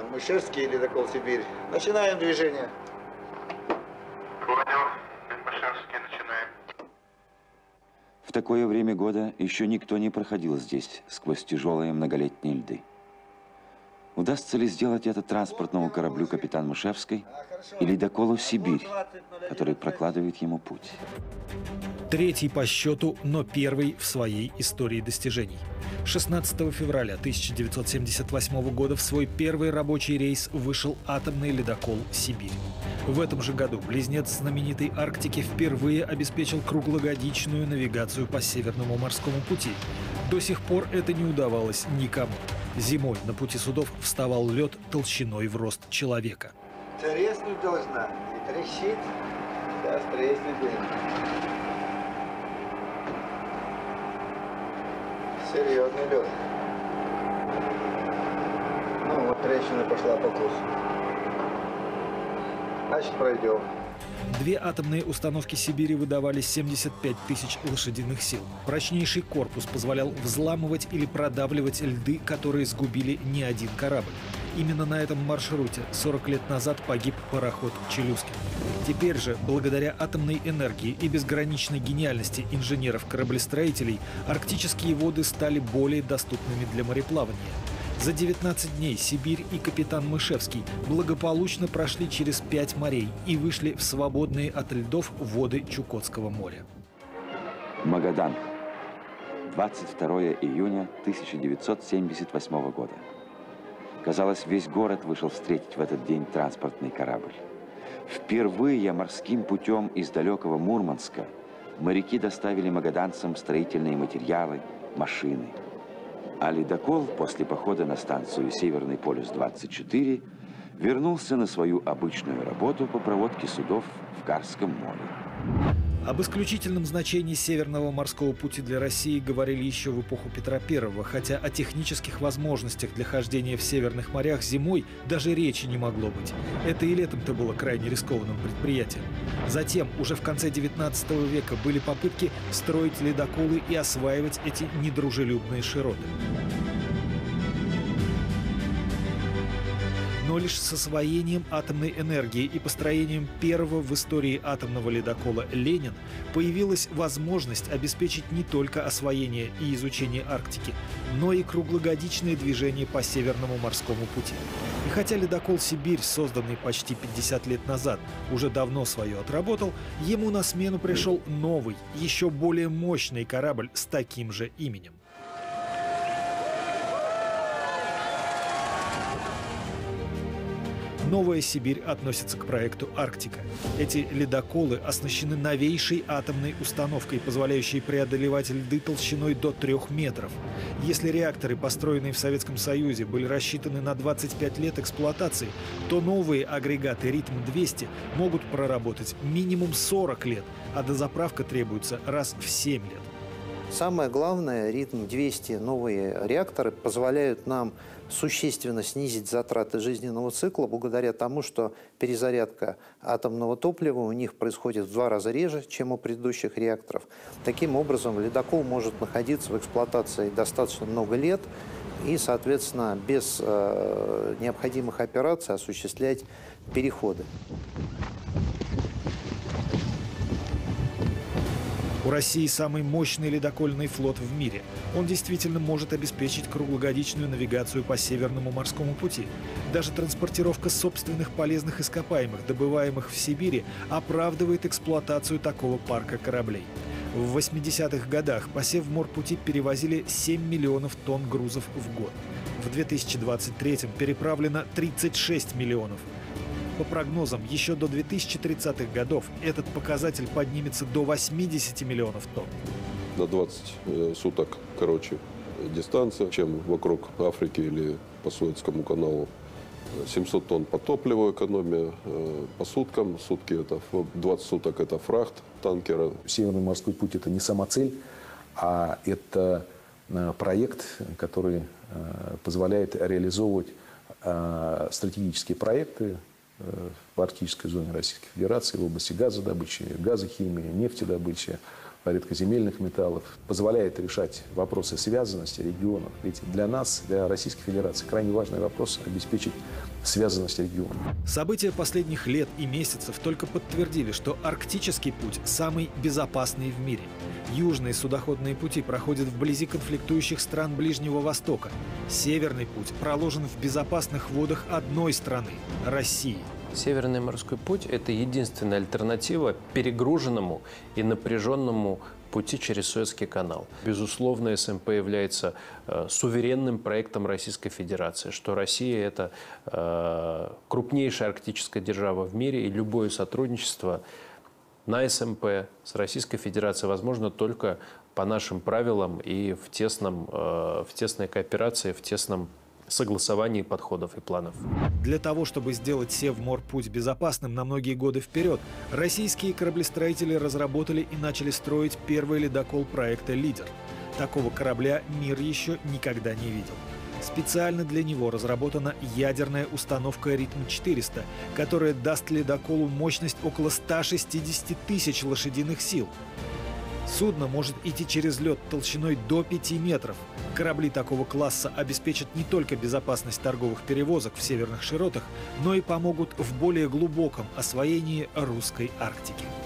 Мышевский, ледокол «Сибирь». Начинаем движение. Понял. Мышевский, начинаем. В такое время года еще никто не проходил здесь сквозь тяжелые многолетние льды. Удастся ли сделать это транспортному кораблю «Капитан Мышевской» и ледоколу «Сибирь», который прокладывает ему путь? Третий по счету, но первый в своей истории достижений. 16 февраля 1978 года в свой первый рабочий рейс вышел атомный ледокол «Сибирь». В этом же году близнец знаменитой Арктики впервые обеспечил круглогодичную навигацию по Северному морскому пути. До сих пор это не удавалось никому. Зимой на пути судов вставал лед толщиной в рост человека. Треснуть должна. И трещит. Сейчас треснет. Серьезный лед. Ну вот трещина пошла по курсу. Значит, пройдем. Две атомные установки «Сибири» выдавали 75 тысяч лошадиных сил. Прочнейший корпус позволял взламывать или продавливать льды, которые сгубили не один корабль. Именно на этом маршруте 40 лет назад погиб пароход «Челюскин». Теперь же, благодаря атомной энергии и безграничной гениальности инженеров-кораблестроителей, арктические воды стали более доступными для мореплавания. За 19 дней «Сибирь» и «Капитан Мышевский» благополучно прошли через 5 морей и вышли в свободные от льдов воды Чукотского моря. Магадан. 22 июня 1978 года. Казалось, весь город вышел встретить в этот день транспортный корабль. Впервые морским путем из далекого Мурманска моряки доставили магаданцам строительные материалы, машины. А ледокол после похода на станцию «Северный полюс-24» вернулся на свою обычную работу по проводке судов в Карском море. Об исключительном значении Северного морского пути для России говорили еще в эпоху Петра I, хотя о технических возможностях для хождения в северных морях зимой даже речи не могло быть. Это и летом-то было крайне рискованным предприятием. Затем, уже в конце XIX века, были попытки строить ледоколы и осваивать эти недружелюбные широты. Но лишь с освоением атомной энергии и построением первого в истории атомного ледокола «Ленин» появилась возможность обеспечить не только освоение и изучение Арктики, но и круглогодичное движение по Северному морскому пути. И хотя ледокол «Сибирь», созданный почти 50 лет назад, уже давно свое отработал, ему на смену пришел новый, еще более мощный корабль с таким же именем. Новая Сибирь относится к проекту «Арктика». Эти ледоколы оснащены новейшей атомной установкой, позволяющей преодолевать льды толщиной до 3 метров. Если реакторы, построенные в Советском Союзе, были рассчитаны на 25 лет эксплуатации, то новые агрегаты «Ритм-200» могут проработать минимум 40 лет, а дозаправка требуется раз в 7 лет. Самое главное, «Ритм-200», новые реакторы позволяют нам существенно снизить затраты жизненного цикла благодаря тому, что перезарядка атомного топлива у них происходит в 2 раза реже, чем у предыдущих реакторов. Таким образом, ледокол может находиться в эксплуатации достаточно много лет и, соответственно, без необходимых операций осуществлять переходы. У России самый мощный ледокольный флот в мире. Он действительно может обеспечить круглогодичную навигацию по Северному морскому пути. Даже транспортировка собственных полезных ископаемых, добываемых в Сибири, оправдывает эксплуатацию такого парка кораблей. В 80-х годах по Севморпути перевозили 7 миллионов тонн грузов в год. В 2023-м переправлено 36 миллионов. По прогнозам, еще до 2030-х годов этот показатель поднимется до 80 миллионов тонн. На 20 суток короче дистанция, чем вокруг Африки или по Суэцкому каналу. 700 тонн по топливу экономия, по суткам. Сутки это 20 суток это фрахт танкера. Северный морской путь — это не сама цель, а это проект, который позволяет реализовывать стратегические проекты в арктической зоне Российской Федерации в области газодобычи, газохимии, нефтедобычи, редкоземельных металлов, позволяет решать вопросы связанности регионов. Ведь для нас, для Российской Федерации, крайне важный вопрос – обеспечить связанность регионов. События последних лет и месяцев только подтвердили, что арктический путь самый безопасный в мире. Южные судоходные пути проходят вблизи конфликтующих стран Ближнего Востока. Северный путь проложен в безопасных водах одной страны – России. Северный морской путь – это единственная альтернатива перегруженному и напряженному пути через Суэцкий канал. Безусловно, СМП является суверенным проектом Российской Федерации, что Россия – это крупнейшая арктическая держава в мире, и любое сотрудничество на СМП с Российской Федерацией возможно только по нашим правилам и в тесной кооперации, в тесном согласовании подходов и планов. Для того, чтобы сделать Севморпуть безопасным на многие годы вперед, российские кораблестроители разработали и начали строить первый ледокол проекта «Лидер». Такого корабля мир еще никогда не видел. Специально для него разработана ядерная установка «Ритм-400», которая даст ледоколу мощность около 160 тысяч лошадиных сил. Судно может идти через лед толщиной до 5 метров. Корабли такого класса обеспечат не только безопасность торговых перевозок в северных широтах, но и помогут в более глубоком освоении русской Арктики.